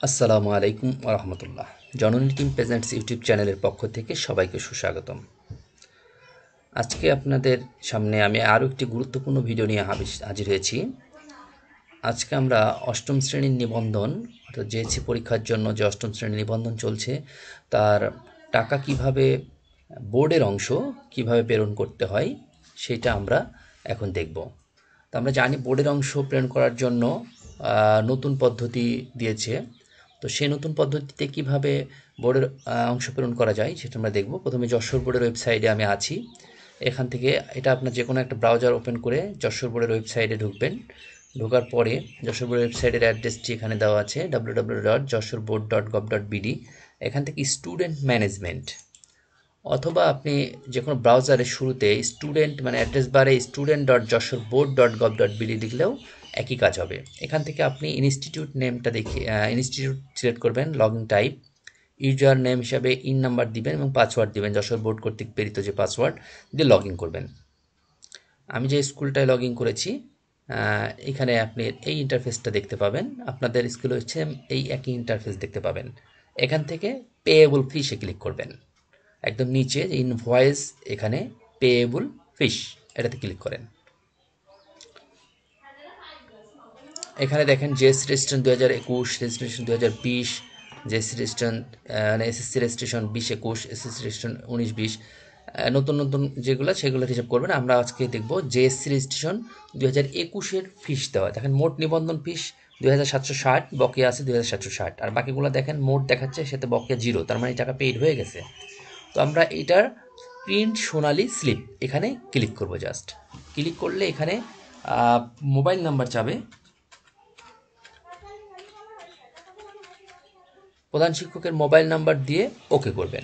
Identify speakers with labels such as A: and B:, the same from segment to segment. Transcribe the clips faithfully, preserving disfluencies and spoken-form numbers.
A: আসসালামু আলাইকুম ওয়া রাহমাতুল্লাহ। জননী টিম প্রেজেন্টস ইউটিউব চ্যানেলের পক্ষ থেকে সবাইকে সুস্বাগতম। আজকে আপনাদের সামনে আমি আরও একটি গুরুত্বপূর্ণ ভিডিও নিয়ে হাবিস- হাজির হয়েছি। আজকে আমরা অষ্টম শ্রেণীর নিবন্ধন অর্থাৎ জেএসসি পরীক্ষার জন্য যে অষ্টম শ্রেণীর নিবন্ধন চলছে তার টাকা কিভাবে বোর্ডের অংশ কিভাবে প্রেরণ করতে হয় সেটা আমরা এখন দেখব। তো আমরা জানি বোর্ডের অংশ প্রেরণ করার জন্য আহ, নতুন পদ্ধতি দিয়েছে। তো সেই নতুন পদ্ধতিতে কিভাবে বোর্ডের আহ, অংশ প্রেরণ করা যায় সেটা আমরা দেখব। প্রথমে যশোর বোর্ডের ওয়েবসাইটে আমি আছি। এখান থেকে এটা আপনার যে কোনো একটা ব্রাউজার ওপেন করে যশোর বোর্ডের ওয়েবসাইটে ঢুকবেন। ঢোকার পরে যশোর বোর্ডের ওয়েবসাইটের অ্যাড্রেসটি এখানে দেওয়া আছে W W W dot Jessore board dot gov dot BD. এখান থেকে স্টুডেন্ট ম্যানেজমেন্ট অথবা আপনি যে কোনো ব্রাউজারের শুরুতে স্টুডেন্ট মানে অ্যাড্রেস বারে student dot Jessore board dot gov dot BD লিখলেও একই কাজ হবে। এখান থেকে আপনি ইনস্টিটিউট নেমটা দেখে ইনস্টিটিউট সিলেক্ট করবেন, log in type, user name হিসাবে ইন নাম্বার দিবেন এবং পাসওয়ার্ড দিবেন যশোর বোর্ড কর্তৃক প্রেরিত যে পাসওয়ার্ড দিয়ে লগ ইন করবেন। আমি যে স্কুলটায় লগ ইন করেছি এখানে আপনি এই ইন্টারফেসটা দেখতে পাবেন। আপনাদের স্কুলে হচ্ছে এই একই ইন্টারফেস দেখতে পাবেন। এখান থেকে পেয়েবল ফিসে ক্লিক করবেন। একদম নিচে যে ইনভয়েস এখানে পেয়েবল ফিস এটাতে ক্লিক করেন। এখানে দেখেন জেএসসি রেজিস্ট্রেশন দু হাজার একুশ, রেজিস্ট্রেশন দু হাজার বিশ, জেএসসি রেজিস্ট্রেশন মানে এসএসসি রেজিস্ট্রেশন বিশ একুশ, এসএসসি রেজিস্ট্রেশন উনিশ বিশ, নতুন নতুন যেগুলো সেগুলো হিসাব করবেন। আমরা আজকে দেখব জেএসসি রেজিস্ট্রেশন দু হাজার একুশের ফিস দেওয়া। দেখেন মোট নিবন্ধন ফিস দুই হাজার সাতশো ষাট, বকেয়া আছে দুই হাজার সাতশো ষাট, আর বাকিগুলো দেখেন মোট দেখাচ্ছে সেটা বকেয়া জিরো, তার মানে টাকা পেইড হয়ে গেছে। তো আমরা এটার প্রিন্ট সোনালী স্লিপ এখানে ক্লিক করব। জাস্ট ক্লিক করলে এখানে মোবাইল নাম্বার চাবে, প্রধান শিক্ষকের মোবাইল নাম্বার দিয়ে ওকে করবেন।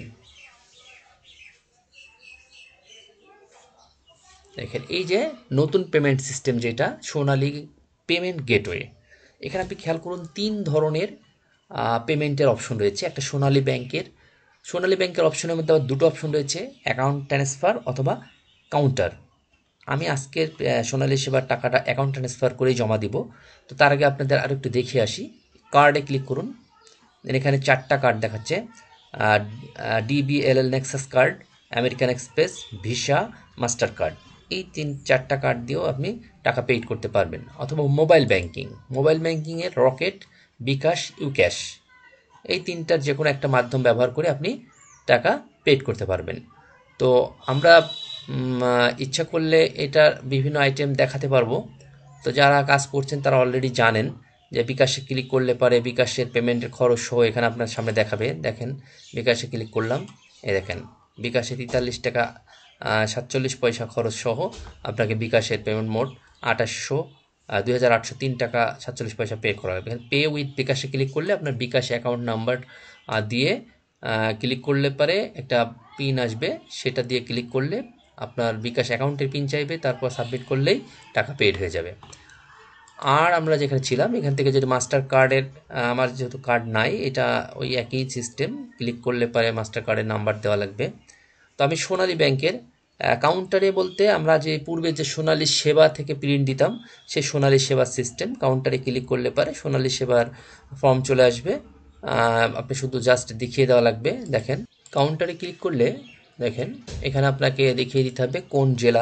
A: দেখেন এই যে নতুন পেমেন্ট সিস্টেম যেটা সোনালী পেমেন্ট গেটওয়ে, এখানে আপনি খেয়াল করুন তিন ধরনের পেমেন্টের অপশন রয়েছে। একটা সোনালী ব্যাংকের সোনালী ব্যাংকের অপশনের মধ্যে আবার দুটো অপশন রয়েছে, অ্যাকাউন্ট ট্রান্সফার অথবা কাউন্টার। আমি আজকের সোনালী সেবার টাকাটা অ্যাকাউন্ট ট্রান্সফার করেই জমা দিব। তো তার আগে আপনাদের আরও একটু দেখিয়ে আসি। কার্ডে ক্লিক করুন। এখানে চারটা কার্ড দেখাচ্ছে, DBBL Nexus card, American Express, Visa, master card. এই তিন চারটা কার্ড দিয়েও আপনি টাকা পেইড করতে পারবেন। অথবা মোবাইল ব্যাংকিং, মোবাইল ব্যাংকিংয়ের রকেট, বিকাশ, ইউক্যাশ, এই তিনটার যে কোনো একটা মাধ্যম ব্যবহার করে আপনি টাকা পেইড করতে পারবেন। তো আমরা ইচ্ছা করলে এটার বিভিন্ন আইটেম দেখাতে পারবো। তো যারা কাজ করছেন তারা অলরেডি জানেন যে বিকাশে ক্লিক করলে পারে বিকাশের পেমেন্টের খরচ সহ এখানে আপনার সামনে দেখাবে। দেখেন বিকাশে ক্লিক করলাম, এই দেখেন বিকাশে তেতাল্লিশ টাকা সাতচল্লিশ পয়সা খরচ সহ আপনাকে বিকাশের পেমেন্ট মোট আঠাশশো দুই হাজার আটশো তিন টাকা সাতচল্লিশ পয়সা পে করা হবে। পে উইথ বিকাশে ক্লিক করলে আপনার বিকাশ অ্যাকাউন্ট নাম্বার দিয়ে ক্লিক করলে পারে একটা পিন আসবে, সেটা দিয়ে ক্লিক করলে আপনার বিকাশ অ্যাকাউন্টের পিন চাইবে, তারপর সাবমিট করলেই টাকা পেড হয়ে যাবে। আর আমরা যেখানে ছিলাম এখান থেকে যদি মাস্টার কার্ডের, আমার যেহেতু কার্ড নাই, এটা ওই একই সিস্টেম, ক্লিক করলে পারে মাস্টার কার্ডের নাম্বার দেওয়া লাগবে। তো আমি সোনালী ব্যাংকের কাউন্টারে বলতে আমরা যে পূর্বে যে সোনালী সেবা থেকে প্রিন্ট দিতাম সেই সোনালী সেবার সিস্টেম, কাউন্টারে ক্লিক করলে পারে সোনালী সেবার ফর্ম চলে আসবে। আপনি শুধু জাস্ট দেখিয়ে দেওয়া লাগবে। দেখেন কাউন্টারে ক্লিক করলে দেখেন এখানে আপনাকে দেখিয়ে দিতে হবে কোন জেলা,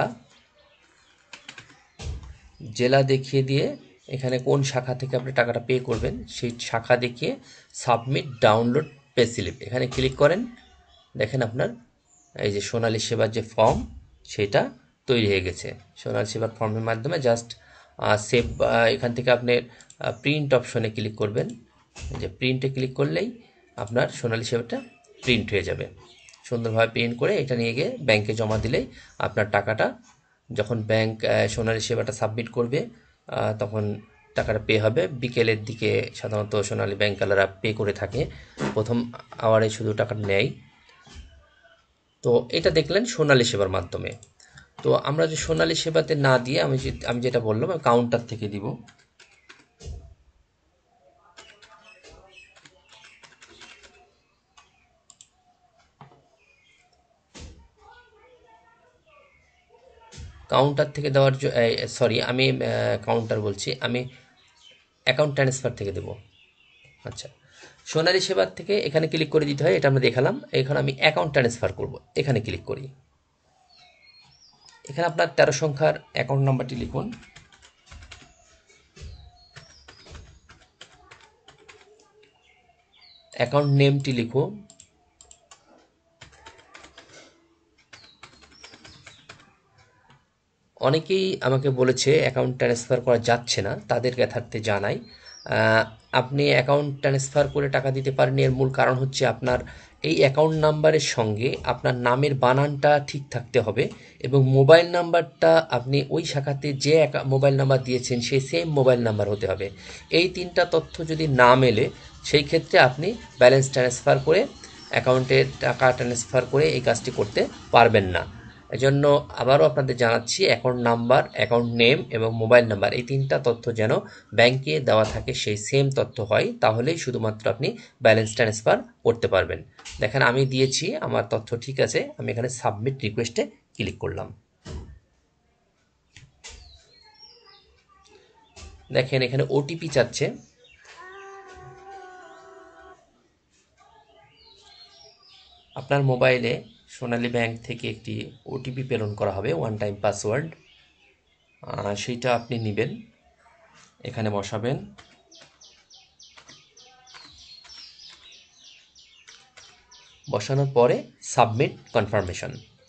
A: জেলা দেখিয়ে দিয়ে এখানে কোন শাখা থেকে আপনি টাকাটা পে করবেন সেই শাখা দেখিয়ে সাবমিট ডাউনলোড পে স্লিপ এখানে ক্লিক করেন। দেখেন আপনার এই যে সোনালী সেবার যে ফর্ম সেটা তৈরি হয়ে গেছে। সোনালী সেবার ফর্মের মাধ্যমে জাস্ট সেভ, এখান থেকে আপনি প্রিন্ট অপশনে ক্লিক করবেন। যে প্রিন্টে ক্লিক করলেই আপনার সোনালী সেবাটা প্রিন্ট হয়ে যাবে। সুন্দরভাবে প্রিন্ট করে এটা নিয়ে গিয়ে ব্যাংকে জমা দিলেই আপনার টাকাটা যখন ব্যাংক সোনালী সেবাটা সাবমিট করবে তখন টাকাটা পে হবে। বিকেলের দিকে সাধারণত সোনালী ব্যাংকওয়ালারা পে করে থাকে, প্রথম আওয়ারে শুধু টাকাটা নেয়। তো এটা দেখলেন সোনালী সেবার মাধ্যমে। তো আমরা যে সোনালী সেবাতে না দিয়ে আমি আমি যেটা বললাম কাউন্টার থেকে দিব। কাউন্টার থেকে দেওয়ার সরি আমি কাউন্টার বলছি, আমি অ্যাকাউন্ট ট্রান্সফার থেকে দেব। আচ্ছা, সোনালী সেবার থেকে এখানে ক্লিক করে দিতে হয়, এটা আমরা দেখালাম। এখন আমি অ্যাকাউন্ট ট্রান্সফার করব, এখানে ক্লিক করি। এখানে আপনার তেরো সংখ্যার অ্যাকাউন্ট নাম্বারটি লিখুন। অ্যাকাউন্ট নেমটি লিখুন। অনেকেই আমাকে বলেছে অ্যাকাউন্ট ট্রান্সফার করা যাচ্ছে না, তাদের জ্ঞাতার্থে জানাই, আপনি অ্যাকাউন্ট ট্রান্সফার করে টাকা দিতে পারেন। এর মূল কারণ হচ্ছে আপনার এই অ্যাকাউন্ট নাম্বারের সঙ্গে আপনার নামের বানানটা ঠিক থাকতে হবে এবং মোবাইল নাম্বারটা আপনি ওই শাখাতে যে মোবাইল নাম্বার দিয়েছেন সেই সেম মোবাইল নাম্বার হতে হবে। এই তিনটা তথ্য যদি না মেলে সেই ক্ষেত্রে আপনি ব্যালেন্স ট্রান্সফার করে অ্যাকাউন্টে টাকা ট্রান্সফার করে এই কাজটি করতে পারবেন না। এজন্য আবারও আপনাদের জানাচ্ছি, অ্যাকাউন্ট নাম্বার, অ্যাকাউন্ট নেম এবং মোবাইল নাম্বার এই তিনটা তথ্য যেন ব্যাংকে দেওয়া থাকে, সেই সেম তথ্য হয়, তাহলেই শুধুমাত্র আপনি ব্যালেন্স ট্রান্সফার করতে পারবেন। দেখেন আমি দিয়েছি, আমার তথ্য ঠিক আছে, আমি এখানে সাবমিট রিকোয়েস্টে ক্লিক করলাম। দেখেন এখানে ওটিপি চাচ্ছে। আপনার মোবাইলে সোনালী ব্যাংক থেকে একটি ওটিপি প্রেরণ করা হবে, ওয়ান টাইম পাসওয়ার্ড, সেইটা আপনি নেবেন, এখানে বসাবেন। বসানোর পরে সাবমিট কনফার্মেশন,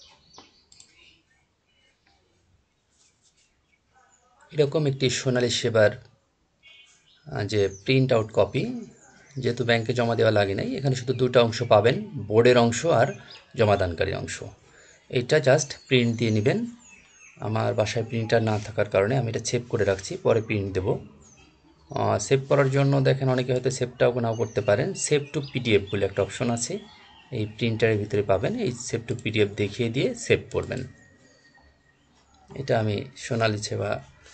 A: এরকম একটি সোনালী সেবার যে প্রিন্ট আউট কপি, যেহেতু ব্যাংকে জমা দেওয়া লাগে নাই, এখানে শুধু দুটো অংশ পাবেন, বোর্ডের অংশ আর জমাদানকারীর অংশ। এটা জাস্ট প্রিন্ট দিয়ে নেবেন। আমার বাসায় প্রিন্টার না থাকার কারণে আমি এটা সেভ করে রাখছি, পরে প্রিন্ট দেব। সেভ করার জন্য দেখেন অনেকে হয়তো সেভটাও নাও করতে পারেন, সেভ টু পিডিএফ বলে একটা অপশন আছে, এই প্রিন্টারের ভিতরে পাবেন। এই সেভ টু পিডিএফ দেখিয়ে দিয়ে সেভ করবেন। এটা আমি সোনালী সেবা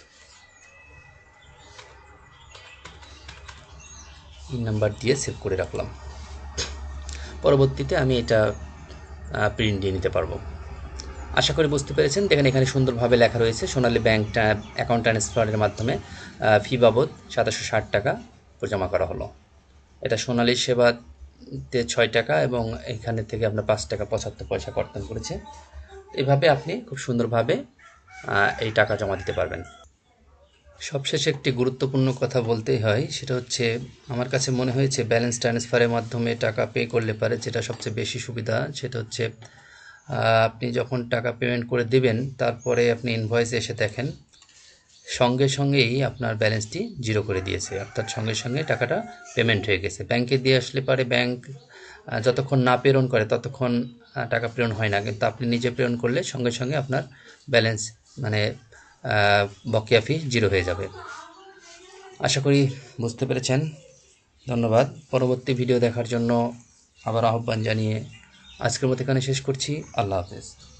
A: নাম্বার দিয়ে সেভ করে রাখলাম। পরবর্তীতে আমি এটা প্রিন্ট দিয়ে নিতে পারবো। আশা করি বুঝতে পেরেছেন। দেখেন এখানে সুন্দরভাবে লেখা রয়েছে সোনালী ব্যাংক অ্যাকাউন্ট ট্রান্সফারের মাধ্যমে ফি বাবদ সাতাশশো ষাট টাকা জমা করা হলো। এটা সোনালী সেবাতে ছয় টাকা এবং এখানে থেকে আপনার পাঁচ টাকা পঁচাত্তর পয়সা কর্তন করেছে। এভাবে আপনি খুব সুন্দরভাবে এই টাকা জমা দিতে পারবেন। সবশেষে একটি গুরুত্বপূর্ণ কথা বলতেই হয়, সেটা হচ্ছে আমার কাছে মনে হয়েছে ব্যালেন্স ট্রান্সফারের মাধ্যমে টাকা পে করলে পারে যেটা সবচেয়ে বেশি সুবিধা, সেটা হচ্ছে আপনি যখন টাকা পেমেন্ট করে দেবেন তারপরে আপনি ইনভয়েস এসে দেখেন সঙ্গে সঙ্গেই আপনার ব্যালেন্সটি জিরো করে দিয়েছে, অর্থাৎ সঙ্গে সঙ্গে টাকাটা পেমেন্ট হয়ে গেছে। ব্যাংকে দিয়ে আসলে পারে ব্যাংক যতক্ষণ না প্রেরণ করে ততক্ষণ টাকা প্রেরণ হয় না, কিন্তু আপনি নিজে প্রেরণ করলে সঙ্গে সঙ্গে আপনার ব্যালেন্স মানে বকেয়া ফি জিরো হয়ে যাবে। আশা করি বুঝতে পেরেছেন। ধন্যবাদ। পরবর্তী ভিডিও দেখার জন্য আবার আহ্বান জানিয়ে আজকের মতো এখানে শেষ করছি। আল্লাহ হাফেজ।